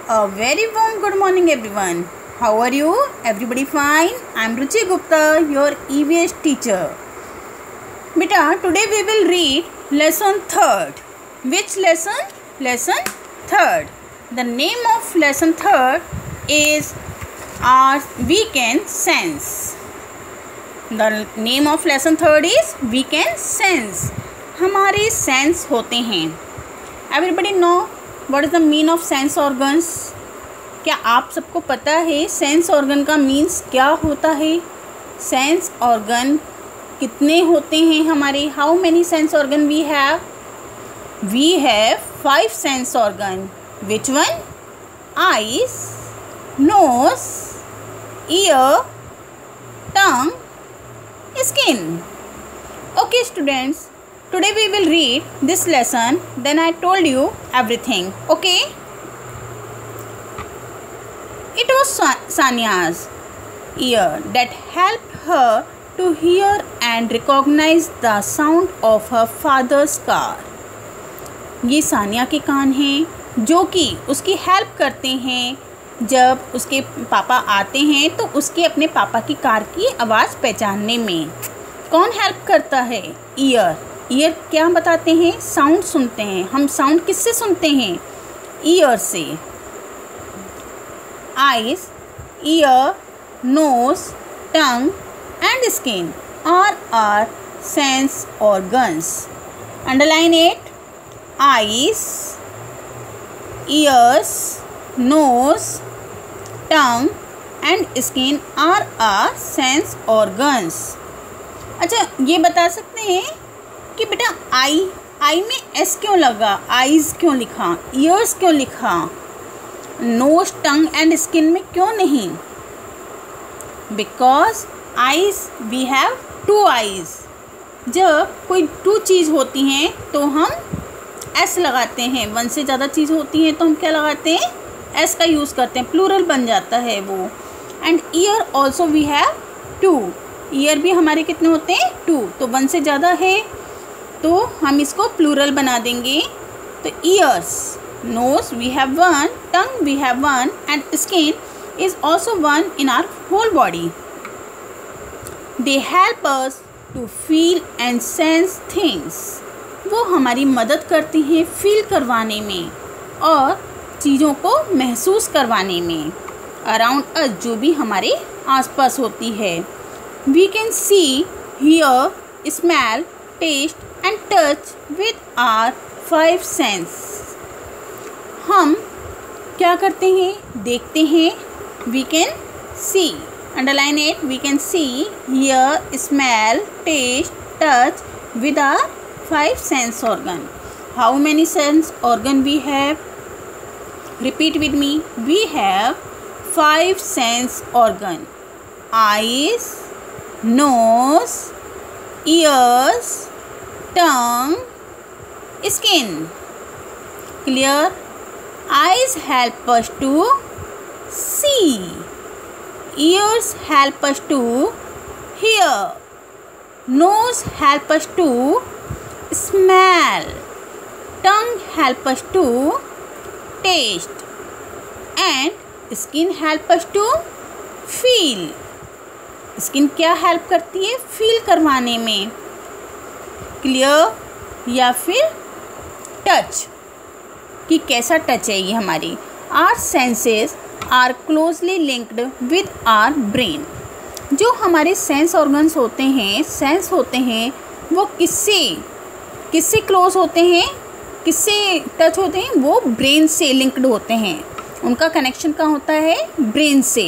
A very warm good morning everyone. How are you? Everybody fine? I am Ruchi Gupta, your EVS teacher. Beta, today we will read lesson 3rd. Which lesson? Lesson 3rd. The name of lesson 3rd is our weekend sense. The name of lesson 3rd is weekend sense. हमारे sense होते हैं. Everybody know what is the mean of sense organs? क्या आप सबको पता है sense organ का means क्या होता है? सेंस ऑर्गन कितने होते हैं हमारे? How many sense organ we have? We have 5 sense organ. Which one? Eyes, nose, ear, tongue, skin. Okay students, today we will read this lesson, then I told you everything. Okay, it was Sania's ear that helped her to hear and recognize the sound of her father's car. ये सानिया के कान हैं जो कि उसकी help करते हैं. जब उसके पापा आते हैं तो उसके अपने पापा की कार की आवाज़ पहचानने में कौन हेल्प करता है? ईयर. ईयर क्या बताते हैं? साउंड सुनते हैं. हम साउंड किससे सुनते हैं? ईयर से. Eyes, ear, nose, tongue and skin are sense organs. Underline it. Eyes, ears, nose, tongue and skin are sense organs. अच्छा, ये बता सकते हैं कि बेटा आई में एस क्यों लगा? आईज क्यों लिखा? ईयर्स क्यों लिखा? नोज, टंग एंड स्किन में क्यों नहीं? Because eyes we have 2 eyes. जब कोई 2 चीज़ होती हैं तो हम एस लगाते हैं. 1 से ज़्यादा चीज़ होती हैं तो हम क्या लगाते हैं? एस का यूज़ करते हैं. प्लूरल बन जाता है वो. And ear also we have 2. Ear भी हमारे कितने होते हैं? 2. तो 1 से ज़्यादा है तो हम इसको प्लूरल बना देंगे. तो ears, nose we have 1, tongue we have 1 and skin is also 1 in our whole body. They help us to feel and sense things. वो हमारी मदद करती हैं फील करवाने में और चीज़ों को महसूस करवाने में. अराउंड अस, जो भी हमारे आसपास होती है. We can see, hear, smell, taste and touch with our 5 sense. हम क्या करते हैं? देखते हैं. We can see. Underline it. We can see, hear, smell, taste, touch with our 5 sense organ. How many sense organ we have? Repeat with me. We have 5 sense organ. Eyes, nose, ears, tongue, skin. Clear? Eyes help us to see. Ears help us to hear. Nose help us to smell. Tongue help us to taste and skin help us to feel. Skin क्या help करती है? Feel करवाने में. Clear? या फिर touch, कि कैसा touch है ये हमारी. Our senses are closely linked with our brain. जो हमारे सेंस ऑर्गन्स होते हैं, सेंस होते हैं, वो किससे क्लोज होते हैं? किससे टच होते हैं? वो ब्रेन से लिंक्ड होते हैं. उनका कनेक्शन कहाँ होता है? ब्रेन से.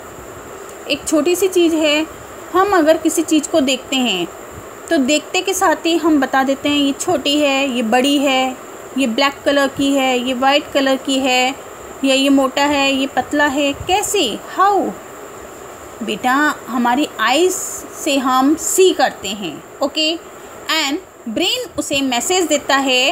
एक छोटी सी चीज़ है, हम अगर किसी चीज़ को देखते हैं तो देखते के साथ ही हम बता देते हैं ये छोटी है, ये बड़ी है, ये ब्लैक कलर की है, ये वाइट कलर की है, या ये मोटा है, ये पतला है. कैसे? हाउ? बेटा, हमारी आईज से हम सी करते हैं. ओके. एंड ब्रेन उसे मैसेज देता है.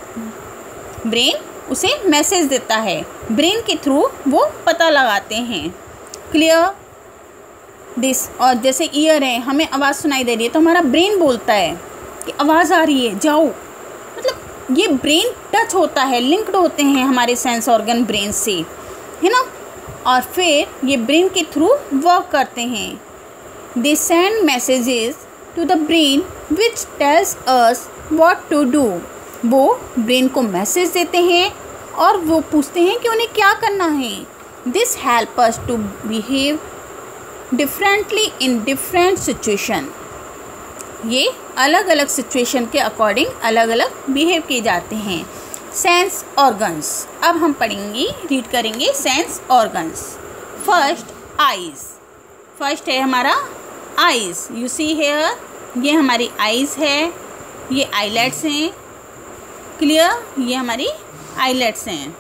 ब्रेन के थ्रू वो पता लगाते हैं. क्लियर? दिस. और जैसे ईयर है, हमें आवाज़ सुनाई दे रही है तो हमारा ब्रेन बोलता है कि आवाज़ आ रही है, जाओ. मतलब ये ब्रेन टच होता है, लिंक्ड होते हैं हमारे सेंस ऑर्गन ब्रेन से. है ना, और फिर ये ब्रेन के थ्रू वर्क करते हैं. They send messages to the brain which tells us what to do. वो ब्रेन को मैसेज देते हैं और वो पूछते हैं कि उन्हें क्या करना है. This help us to behave differently in different situation. ये अलग अलग सिचुएशन के अकॉर्डिंग अलग अलग बिहेव किए जाते हैं. Sense organs. अब हम पढ़ेंगे, रीड करेंगे sense organs. First eyes. First है हमारा आइज़. यू सी हेयर, ये हमारी आइज़ है, ये आईलेट्स हैं. क्लियर, ये हमारी आईलेट्स हैं.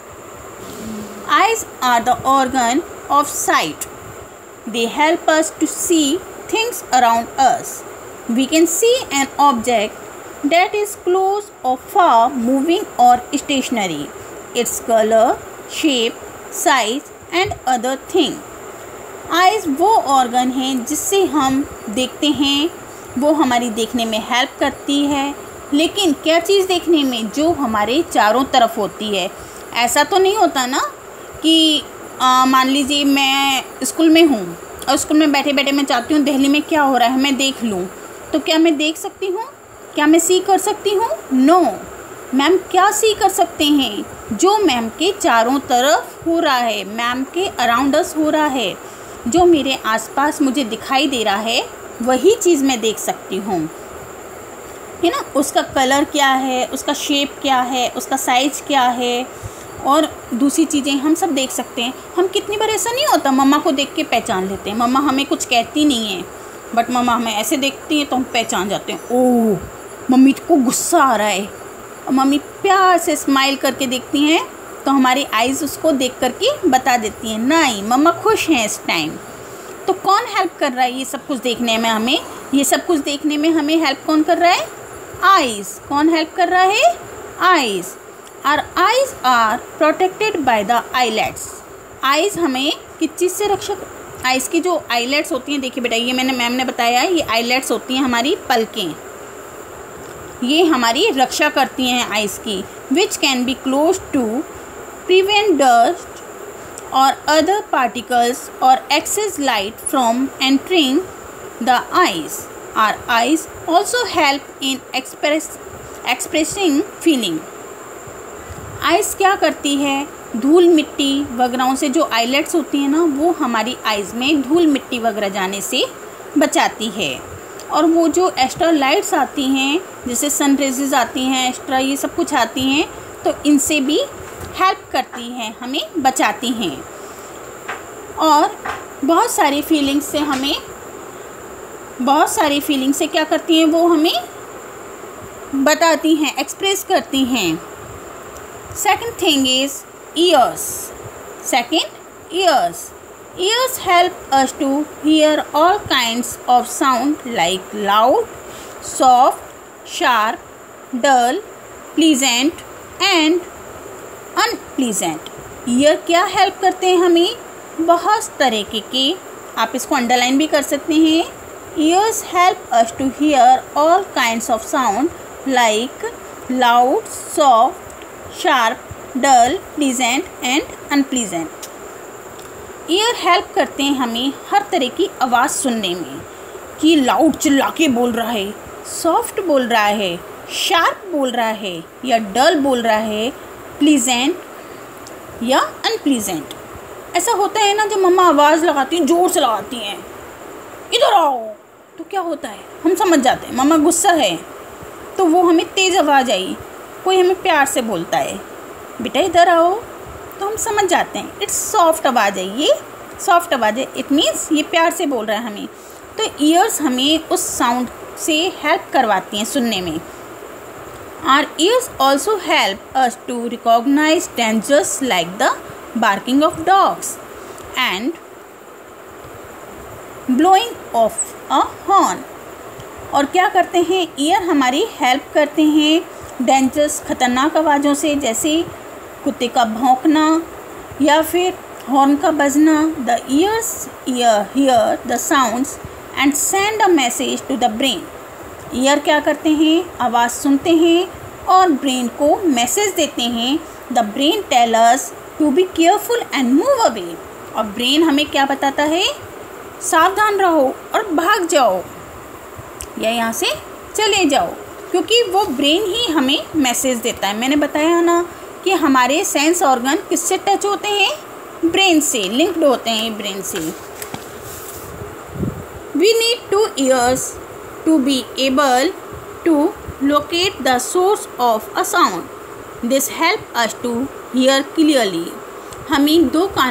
Eyes are the organ of sight. They help us to see things around us. We can see an object that is close or far, moving or stationary. Its color, shape, size and other thing. Eyes वो organ हैं जिससे हम देखते हैं, वो हमारी देखने में हेल्प करती है. लेकिन क्या चीज़ देखने में? जो हमारे चारों तरफ होती है. ऐसा तो नहीं होता ना कि मान लीजिए मैं स्कूल में हूँ और स्कूल में बैठे बैठे मैं चाहती हूँ दिल्ली में क्या हो रहा है मैं देख लूँ. तो क्या मैं देख सकती हूँ? क्या मैं सी कर सकती हूँ? नो. मैम क्या सी कर सकते हैं? जो मैम के चारों तरफ हो रहा है, मैम के अराउंड अस हो रहा है, जो मेरे आसपास मुझे दिखाई दे रहा है, वही चीज़ मैं देख सकती हूँ, है ना. उसका कलर क्या है, उसका शेप क्या है, उसका साइज़ क्या है और दूसरी चीज़ें हम सब देख सकते हैं. हम कितनी बार ऐसा नहीं होता मम्मा को देख के पहचान लेते हैं. मम्मा हमें कुछ कहती नहीं है बट मम्मा हमें ऐसे देखती हैं तो हम पहचान जाते हैं. ओह मम्मी को गुस्सा आ रहा है. और मम्मी प्यार से स्माइल करके देखती हैं तो हमारी आइज़ उसको देख करके बता देती हैं नहीं मम्मा खुश हैं इस टाइम. तो कौन हेल्प कर रहा है ये सब कुछ देखने में हमें? ये सब कुछ देखने में हमें हेल्प कौन कर रहा है? आइज़. कौन हेल्प कर रहा है? Eyes. Our eyes are protected by the eyelids. Eyes हमें किस चीज़ से रक्षा? आइज़ की जो आईलेट्स होती हैं, देखिए बेटा ये मैम ने बताया, ये आईलेट्स होती हैं हमारी पलकें. ये हमारी रक्षा करती हैं आइज़ की. Which can be close to prevent dust और अदर पार्टिकल्स और excess light from entering the eyes. Our eyes also help in expressing feeling. Eyes क्या करती है? धूल मिट्टी वगैरह से जो आईलेट्स होती हैं ना, वो हमारी आइज़ में धूल मिट्टी वगैरह जाने से बचाती है. और वो जो एक्स्ट्रा लाइट्स आती हैं, जैसे सन रेजेस आती हैं, एक्स्ट्रा ये सब कुछ आती हैं, तो इनसे भी हेल्प करती हैं, हमें बचाती हैं. और बहुत सारी फीलिंग्स से क्या करती हैं? वो हमें बताती हैं, एक्सप्रेस करती हैं. Second thing is ears. Second, ears. Ears help us to hear all kinds of sound like loud, soft, sharp, dull, pleasant and unpleasant. Ear क्या हेल्प करते हैं हमें? बहुत तरीके के, आप इसको अंडरलाइन भी कर सकते हैं. Ears help us to hear all kinds of sound like loud, soft, sharp, dull, pleasant and unpleasant. Ear help करते हैं हमें हर तरह की आवाज़ सुनने में, कि लाउड चिल्ला के बोल रहा है, सॉफ्ट बोल रहा है, शार्प बोल रहा है या डल बोल रहा है, प्लीजेंट या अनप्लीजेंट. ऐसा होता है ना, जब मम्मा आवाज़ लगाती हैं, ज़ोर से लगाती हैं, इधर आओ, तो क्या होता है? हम समझ जाते हैं मम्मा गुस्सा है, तो वो हमें तेज़ आवाज़ आई. कोई हमें प्यार से बोलता है बेटा इधर आओ, तो हम समझ जाते हैं इट्स सॉफ्ट आवाज़ है, ये सॉफ्ट आवाज़ है, इट मीन्स ये प्यार से बोल रहा है हमें. तो ईयर्स हमें उस साउंड से हेल्प करवाती हैं सुनने में. Our ears also help us to recognise dangers like the barking of dogs and blowing of a horn. और क्या करते हैं? ईयर हमारी हेल्प करते हैं डेंजरस, खतरनाक आवाज़ों से, जैसे कुत्ते का भौंकना या फिर हॉर्न का बजना. The ears hear the sounds and send a message to the brain. Ear क्या करते हैं? आवाज़ सुनते हैं और ब्रेन को मैसेज देते हैं the brain tell us to be careful and move away. और ब्रेन हमें क्या बताता है? सावधान रहो और भाग जाओ या यहाँ से चले जाओ, क्योंकि वो ब्रेन ही हमें मैसेज देता है। मैंने बताया ना कि हमारे सेंस ऑर्गन किससे टच होते हैं? ब्रेन से, लिंक्ड होते हैं ब्रेन से। We need 2 ears to be able to locate the source of a sound. This help us to hear clearly. हमें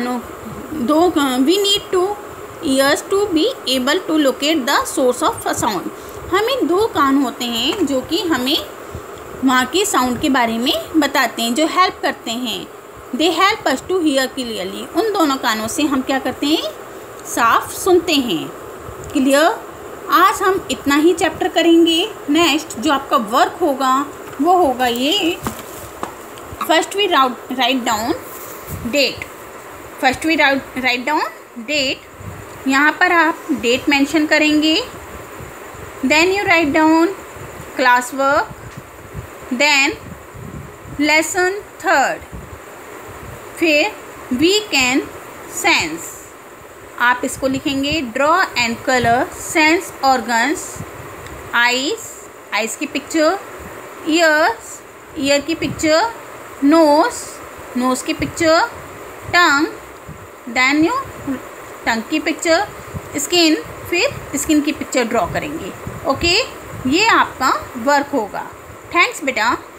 we need 2 ears to be able to locate the source of a sound. हमें 2 कान होते हैं जो कि हमें वहाँ के sound के बारे में बताते हैं, जो हेल्प करते हैं। They help us to hear clearly. उन दोनों कानों से हम क्या करते हैं? साफ सुनते हैं। क्लियर? आज हम इतना ही चैप्टर करेंगे। नेक्स्ट जो आपका वर्क होगा वो होगा ये, first we write down date. First we write down date. यहाँ पर आप डेट मेंशन करेंगे। Then you write down class work, then lesson 3rd, फिर वीक एंड सेंस। आप इसको लिखेंगे draw and colour sense organs, eyes, eyes की picture, ears, ear की पिक्चर, नोज, नोज की picture, tongue, then you tongue की picture, skin, फिर skin की पिक्चर ड्रॉ करेंगे। ओके, ये आपका वर्क होगा। थैंक्स बेटा।